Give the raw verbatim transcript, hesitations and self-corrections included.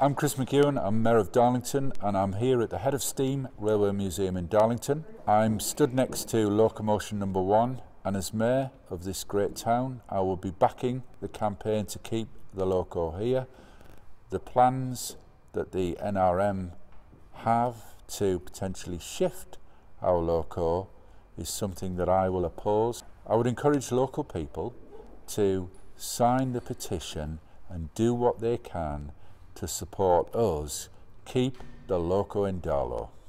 I'm Chris McEwan, I'm Mayor of Darlington, and I'm here at the Head of Steam Railway Museum in Darlington. I'm stood next to Locomotion number one, and as Mayor of this great town, I will be backing the campaign to keep the loco here. The plans that the N R M have to potentially shift our loco is something that I will oppose. I would encourage local people to sign the petition and do what they can to support us keep the loco in Darlo.